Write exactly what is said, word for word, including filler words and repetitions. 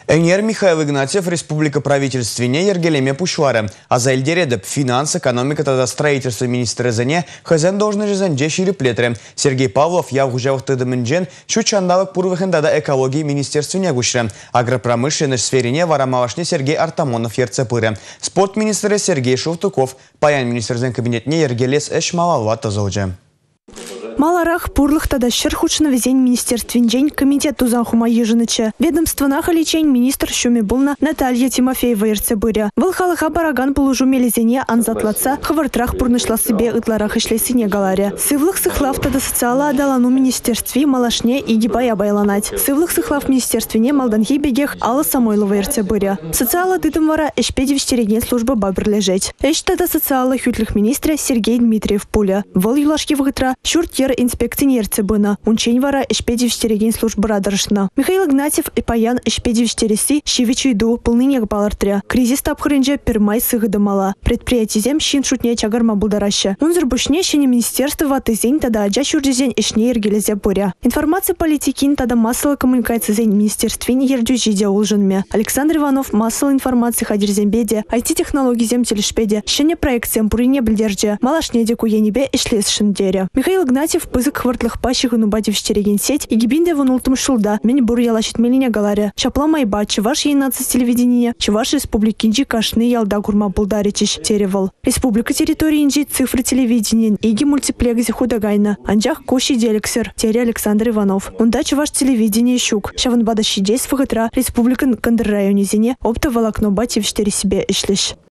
Эңер Михаил Игнатьев республика правительственне ергелеме пушлары. А за эльдередеп финанс, экономика тада строительство министра зене хозяин должны жизанже шириплетре. Сергей Павлов явгужавых тыдымынжен шучандалык пурвыхындада экологии министерственне гушре. Агропромышленность сферине варамалашне Сергей Артамонов ерцепыры. Спорт министры Сергей Шевтуков. Паян министрзен кабинетне ергелес эш малалва тазылжы. Маларах пурлых тада шерхучна везень министерствен комитет тузан хума ежиныча. Ведомствонах лечень министр шуме булна Наталья Тимофеева ерцебыря. Вылхалыха бараган полужу мелезене анзатлаца хавартрах пурнышла себе ытларах ишлесине галаря. Сывлых сыхлав тада социала адалану министерстве малашне и гибая байланать. Сывлых сыхлав министерствене малданхи бегех Алла Самойлова ерцебыря. Социала дыдым вара эшпедев стереген служба бабр лежать. Эш тада социала хютлых министра Сергей Дмитриев пуля. Вол юлашки вгытра шуртер инспекцин ерцебына. Унчень вара эшпедев стереген служба радарышна. Михаил Игнатьев и паян эшпедев стереси щивичу иду полныне балартря. Кризис тапхырынже пермай сыгыдымала. Предприятие зем щин шутне чагарма булдараща. Унзыр бушне щине министерство ватызень тада аджа шурдизень эшне ергелезе буря. Информация политикин тада массовая коммуникация зень министерствен ердюжиде улжынме. Александр Иванов массовая информация хадирзембеде, ай ти-технологии зем телешпеде, щене проекциям бурине бельдерже, малашне деку енебе эшлес шиндере. Михаил Игнатьев пызык хвартлых пащих нубатив стереген сеть и гибинде вунултым шулда. Мен бур ялачит мелине галаря. Чапла майба, чеваш ейнадцать телевидения, чеваш республики инжи кашны ялда гурма булдаричиш теревал. Республика территории инжи цифры телевидения, иги мультиплегази худагайна. Анджах коши делексер, тере Александр Иванов. Унда чеваш телевидение щук. Шаван бада щидей с фагатра республика кандр районе зене, опта волокно батив штери себе ишлиш.